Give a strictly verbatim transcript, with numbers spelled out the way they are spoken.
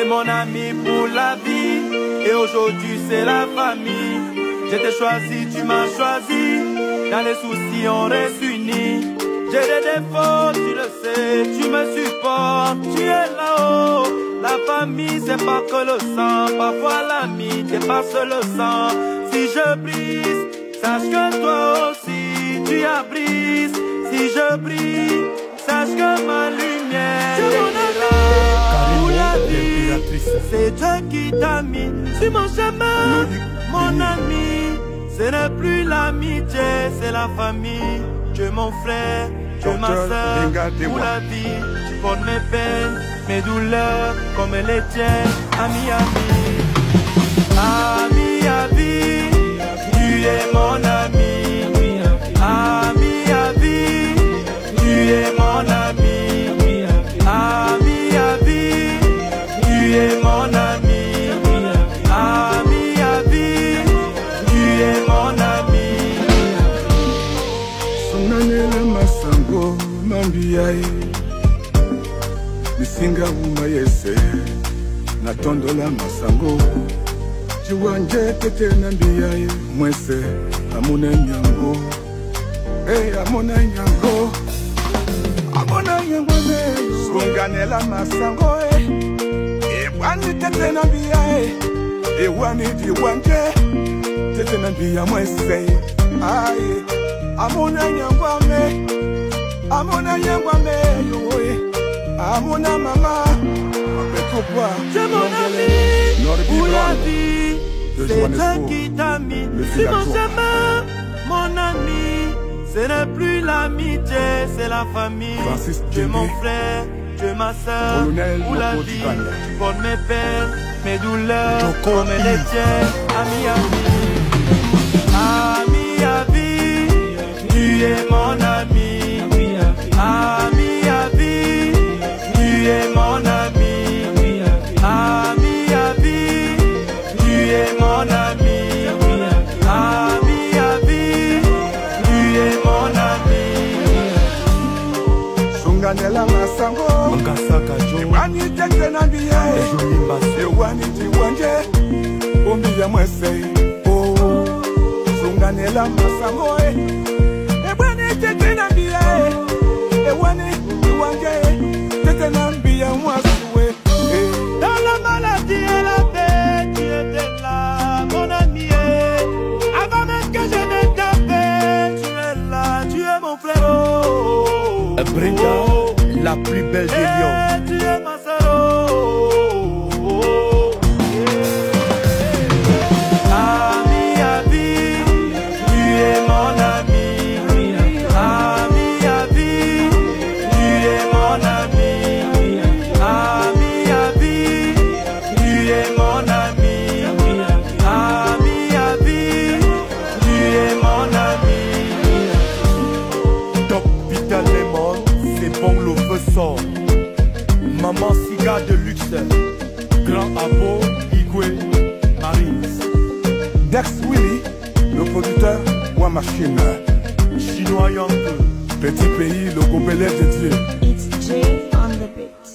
mon ami pour la vie, et aujourd'hui c'est la famille. Je t'ai choisi, tu m'as choisi, dans les soucis on reste unis. J'ai des défauts, tu le sais, tu me supportes, tu es là-haut. La famille c'est pas que le sang, parfois l'ami dépasse le sang. Si je brise, sache que toi aussi tu as brisé. Si je brille, sache que ma lumière est là. Pour la vie, c'est Dieu qui t'a mis sur mon chemin, mon ami. Ce n'est plus l'amitié, c'est la famille. Dieu mon frère, Dieu ma soeur. Pour la vie, tu portes mes peines, mes douleurs, comme les tiennes. Ami, ami, ami, ami, tu es mon ami. Ami, ami, tu es mon ami. Ami, ami, tu es mon ami. Ami, ami, tu es mon ami. Songanela masango mambiae misinga uma yese natondola masango chiwanje tete nambiae mwese amuna nyango. Hey, amona nyango, amona nyango me. Songanela masango eh. Ewani tete na biya eh. Ewani diwanje tete na biya mwese. Aye, amona nyango me, amona nyango me yo eh. Amona mama, apetopwa. C'est mon ami pour la vie, c'est Dieu qui t'a mis sur mon chemin, mon ami. Ce n'est plus l'amitié, c'est la famille. Tu es mon frère, tu es ma soeur. Pour la vie, tu portes mes peines, mes douleurs, comme les tiennes. Ami, ami, ami, ami, tu es mon ami. Ami, ami, tu es mon ami. Ami, ami, tu es mon ami. Songanela masango Mangasaka jo Ewani tete na biya Ewani tiwanje Ombi ya mwese Oh Songanela masango Ewani tete na biya Ewani tiwanje Tete na biya mwasuwe Dans la maladie et la paix, tu étais là, mon ami. Avant même que je ne t'appelle, tu es là, tu es mon frère. Oh, Brenda, oh, la plus belle des lions. Tu es ma sœur. Oh, ami, ami, tu es mon ami. Ami, ami, tu es mon ami. Ami, ami, tu es mon ami. Ami, ami, tu es mon ami. Top Vital Lemon, c'est bon le feu sort. Maman Siga de luxe, Grand Abo, Igwe, Marines. Dex Willy, le producteur Wa Machine. Chinois Young, Petit pays, le gobelet de Dieu. It's Jay on the beat.